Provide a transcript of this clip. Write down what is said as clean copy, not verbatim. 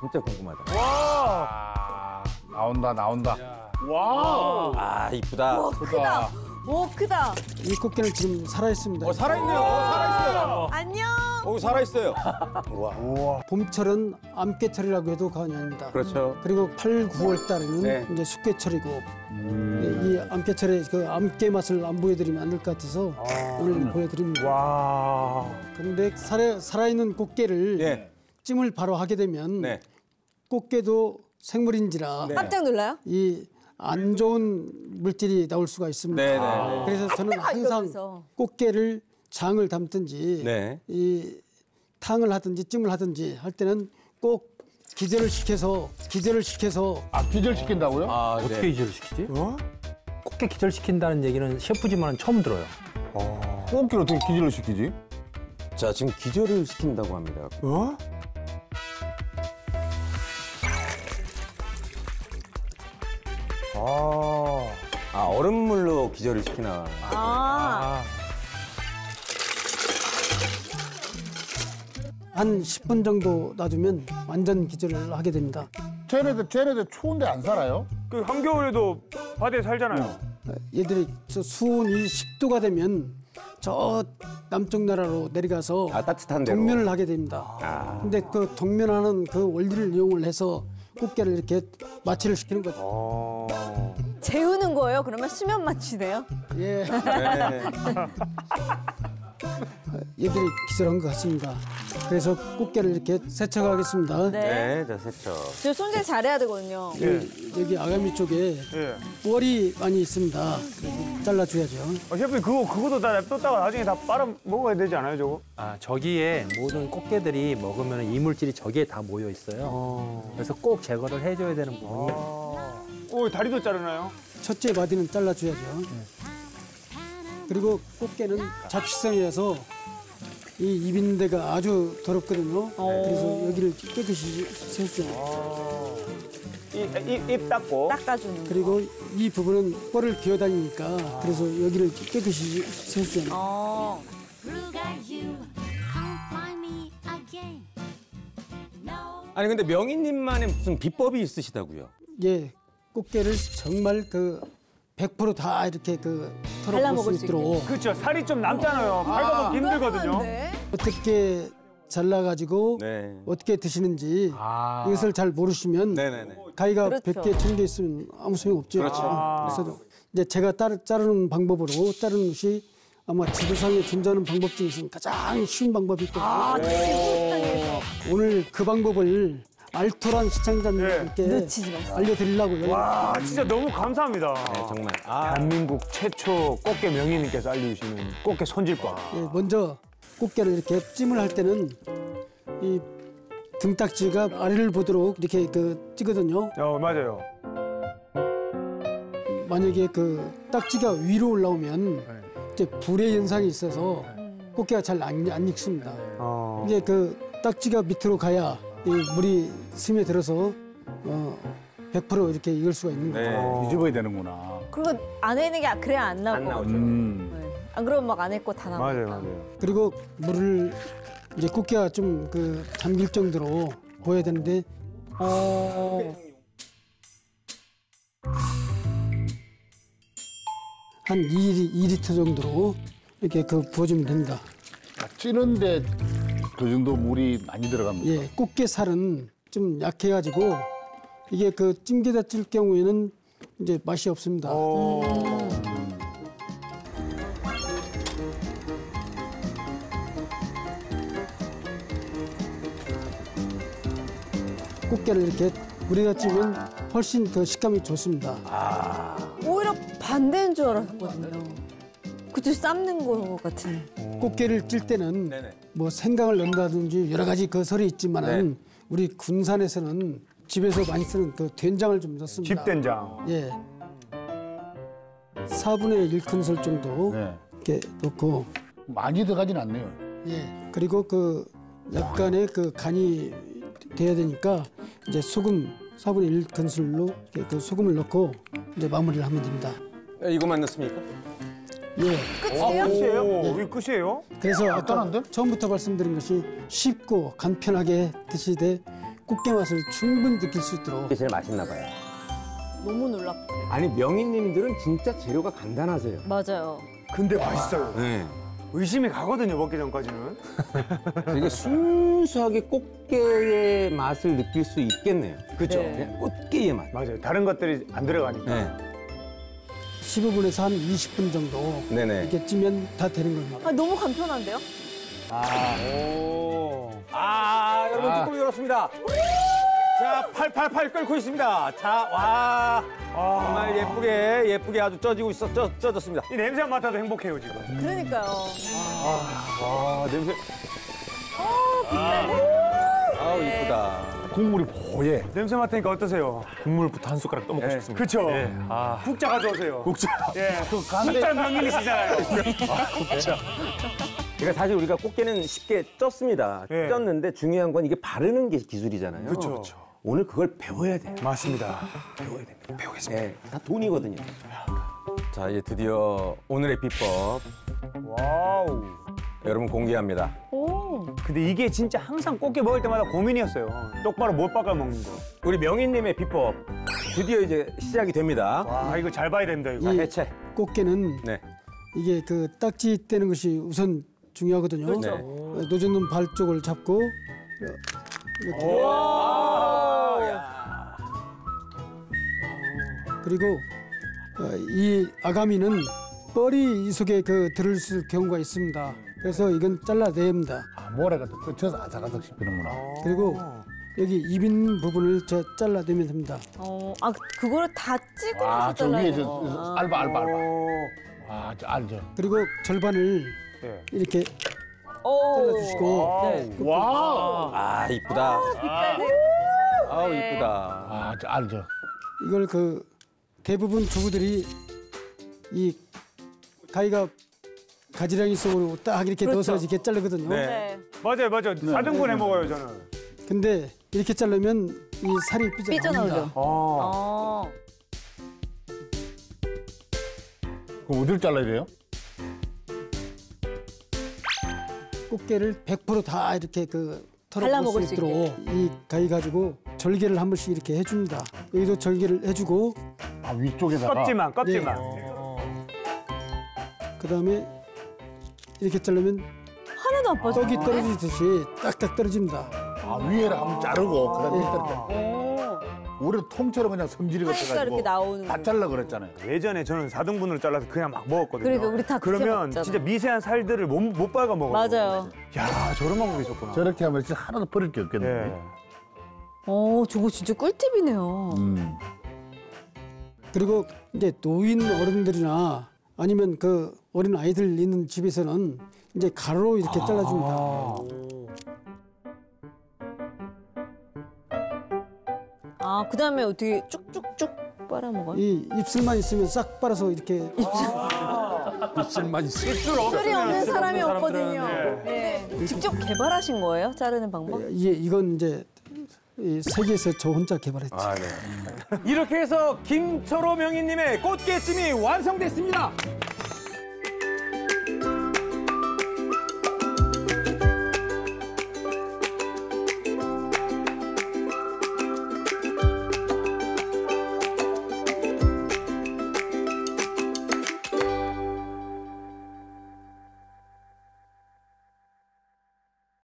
진짜 궁금하다. 와! 나온다. 와! 아, 이쁘다. 오, 크다. 오, 크다. 이 꽃게는 지금 살아있습니다. 살아있네요. 살아있어요. 안녕. 살아있어요. 우와. 봄철은 암깨철이라고 해도 과언이 아닙니다. 그렇죠. 그리고 8, 9월 달에는 네. 이제 숙깨철이고 이 암깨철에 그 암깨 맛을 안 보여드리면 안 될 것 같아서 오늘 보여드립니다. 와. 그런데 살아있는 꽃게를 예. 찜을 바로 하게 되면 네. 꽃게도 생물인지라 깜짝 놀라요? 이 안 좋은 물질이 나올 수가 있습니다. 네, 네. 그래서 저는 항상 이러면서. 꽃게를 장을 담든지 네. 이 탕을 하든지 찜을 하든지 할 때는 꼭 기절을 시켜서 아, 기절시킨다고요? 아, 어떻게 네. 기절시키지? 꽃게 기절시킨다는 얘기는 셰프지만은 처음 들어요. 꽃게를 어떻게 기절을 시키지? 자, 지금 기절을 시킨다고 합니다. 어? 얼음물로 기절을 시키나. 한 10분 정도 놔두면 완전 기절을 하게 됩니다. 쟤네들 추운데 안 살아요? 그 한겨울에도 바다에 살잖아요. 얘들이 저 수온이 10도가 되면 저 남쪽 나라로 내려가서 따뜻한 데로. 동면을 하게 됩니다. 근데 그 동면하는 그 원리를 이용을 해서 꽃게를 이렇게 마취를 시키는 거죠. 재우는 거예요? 그러면 수면 마취네요? 예. 네. 얘들이 기절한 것 같습니다. 그래서 꽃게를 이렇게 세척하겠습니다. 네, 자, 세척. 저 손질 잘해야 되거든요. 여기 아가미 쪽에 예. 뻘이 많이 있습니다. 그래서 잘라줘야죠. 셰프님 그것도 다 냅뒀다가 나중에 다 빨아 먹어야 되지 않아요, 저거? 아, 저기에 모든 꽃게들이 먹으면 이물질이 저기에 다 모여 있어요. 그래서 꼭 제거를 해줘야 되는 부분이에요. 오, 다리도 자르나요? 첫째 마디는 잘라줘야죠. 그리고 꽃게는 잡식성이라서 이 입 있는 데가 아주 더럽거든요. 그래서 여기를 깨끗이 세우죠. 입 닦고. 닦아주는 거. 그리고 이 부분은 뻘을 기어다니니까 그래서 여기를 깨끗이 세우죠. 아니, 근데 명희님만의 무슨 비법이 있으시다고요? 예, 꽃게를 정말 그 100%다 이렇게 그 털어볼 수 있도록 그렇죠. 살이 좀 남잖아요. 발가벗기 힘들거든요. 어떻게 잘라가지고 네. 어떻게 드시는지 이것을 잘 모르시면 네네네. 가위가 그렇죠. 100개, 1000개 있으면 아무 소용 없죠. 그렇죠. 그래서 이제 제가 자르는 방법으로 자르는 것이 아마 지도상에 존재하는 방법 중에서는 가장 쉬운 방법일 거예요. 오늘 그 방법을 알토란 시청자님께 놓치지 마세요. 알려드리려고요. 와, 진짜 너무 감사합니다. 네, 정말. 대한민국 최초 꽃게 명인님께서 알려주시는 꽃게 손질법. 예, 먼저 꽃게를 이렇게 찜을 할 때는 이 등딱지가 아래를 보도록 이렇게 그 찌거든요. 맞아요. 만약에 그 딱지가 위로 올라오면 이제 불의 현상이 있어서 꽃게가 잘 안 익습니다. 이제 그 딱지가 밑으로 가야 이 물이 스며들어서 100% 이렇게 익을 수가 있는 거예요. 뒤집어야 되는구나. 그리고 안에 있는 게 그래야 안 나오고. 네. 안 그러면 막 안에 거 다 나오고. 맞아요. 그리고 물을 이제 꽃게가 좀 그 잠길 정도로 부어야 되는데 한 2리터 정도로 이렇게 그 부어주면 됩니다. 찌는데 그 정도 물이 많이 들어갑니다. 예, 꽃게 살은 좀 약해가지고 이게 그 찜게다 찔 경우에는 이제 맛이 없습니다. 꽃게를 이렇게 물에다 찌면 훨씬 그 식감이 좋습니다. 오히려 반대인 줄 알았거든요. 그쵸, 삶는 거 같은. 꽃게를 찔 때는 네네. 뭐 생강을 넣는다든지 여러 가지 그 설이 있지만은 우리 군산에서는 집에서 많이 쓰는 그 된장을 좀 넣습니다. 집된장. 예. 4분의 1큰술 정도 네. 이렇게 넣고 많이 들어가진 않네요. 예. 그리고 그 약간의 그 간이 돼야 되니까 이제 소금 4분의 1큰술로 이렇게 그 소금을 넣고 이제 마무리를 하면 됩니다. 이거만 넣습니까? 예. 끝이에요? 끝이에요? 이게 끝이에요? 그래서 아까 간단한데? 처음부터 말씀드린 것이 쉽고 간편하게 드시되 꽃게 맛을 충분히 느낄 수 있도록 이게 제일 맛있나 봐요. 너무 놀랍. 아니 명희님들은 진짜 재료가 간단하세요. 맞아요. 근데 맛있어요. 네. 의심이 가거든요, 먹기 전까지는. 되게 순수하게 꽃게의 맛을 느낄 수 있겠네요. 그렇죠. 네. 그냥 꽃게의 맛. 맞아요. 다른 것들이 안 들어가니까. 네. 15분에서 한 20분 정도 네네. 이렇게 찌면 다 되는 겁니다. 아, 너무 간편한데요? 여러분 뚜껑 열었습니다. 자, 888 끓고 있습니다. 자, 와. 정말 예쁘게 아주 쪄지고 쪄졌습니다. 이 냄새만 맡아도 행복해요, 지금. 그러니까요. 와, 냄새. 아우, 이쁘다. 국물이 보예. 냄새 맡으니까 어떠세요? 국물부터 한 숟가락 떠먹고 싶습니다. 그쵸? 아. 국자 가져오세요. 국자. 예, 국자 명인이시잖아요. 그러니까 사실 우리가 꽃게는 쉽게 쪘습니다. 예. 쪘는데 중요한 건 이게 바르는 게 기술이잖아요. 그쵸. 오늘 그걸 배워야 돼요. 맞습니다. 배우겠습니다. 네, 다 돈이거든요. 자, 이제 드디어 오늘의 비법 와우. 여러분 공개합니다. 오. 근데 이게 진짜 항상 꽃게 먹을 때마다 고민이었어요. 똑바로 못 볶아 먹는 거. 우리 명희님의 비법 드디어 이제 시작이 됩니다. 와, 이거 잘 봐야 됩니다, 이거. 이 해체. 꽃게는 네. 이게 그 딱지 떼는 것이 우선 중요하거든요. 그렇죠. 노젓는 발 쪽을 잡고 이렇게 그리고 이 아가미는 뻘이 이 속에 그 들어있을 경우가 있습니다. 그래서 이건 잘라내야 합니다. 아, 모래가 또 끝에서 아삭아삭 씹히는구나. 그리고 여기 입 있는 부분을 잘라내면 됩니다. 그거를 다 찍으면서 아, 저 잘라야 위에 돼요. 저 알바. 아, 저 알죠. 그리고 절반을 네. 이렇게 오. 잘라주시고 네. 와우. 아, 이쁘다. 아우, 이쁘다. 아, 저 알죠. 이걸 그 대부분 주부들이 이 가위가 가지런히 속으로 딱 이렇게 그렇죠. 넣어서 이렇게 자르거든요. 네. 네. 맞아요. 4등분 해 먹어요, 저는. 근데 이렇게 자르면 이 살이 삐져나옵니다. 삐져나오죠. 아. 그럼 어디를 잘라야 돼요? 꽃게를 100% 다 이렇게 그 털어 발라 먹을 먹을 수 수 있도록 이 가위 가지고 절개를 한 번씩 이렇게 해줍니다. 여기도 절개를 해주고 아, 위쪽에다가. 껍질만. 그다음에 이렇게 자르면 하나도 안 빠져. 떡이 떨어지듯이 딱딱 떨어집니다. 아, 위에를 한번 자르고 그다음에 네. 밑에를 우리 통째로 그냥 성질이 하니까 같아가지고 이렇게 나오는 다 잘라 그랬잖아요. 예전에 저는 4등분으로 잘라서 그냥 막 먹었거든요. 그러니까 우리 다 그렇게 그러면 먹잖아. 진짜 미세한 살들을 못 박아 먹어요. 맞아요. 야, 저런 방법이 있었구나. 저렇게 하면 진짜 하나도 버릴 게 없겠네. 예. 저거 진짜 꿀팁이네요. 그리고 이제 노인 어른들이나 아니면 그 어린 아이들 있는 집에서는 이제 가로로 이렇게 잘라줍니다. 그다음에 어떻게 쭉쭉쭉 빨아먹어요? 이 입술만 있으면 싹 빨아서 이렇게 입술만 있어. 입술이 없는 사람이 없거든요. 네. 직접 개발하신 거예요? 자르는 방법? 이건 이제 이 세계에서 저 혼자 개발했죠. 아, 네. 이렇게 해서 김철호 명희님의 꽃게찜이 완성됐습니다.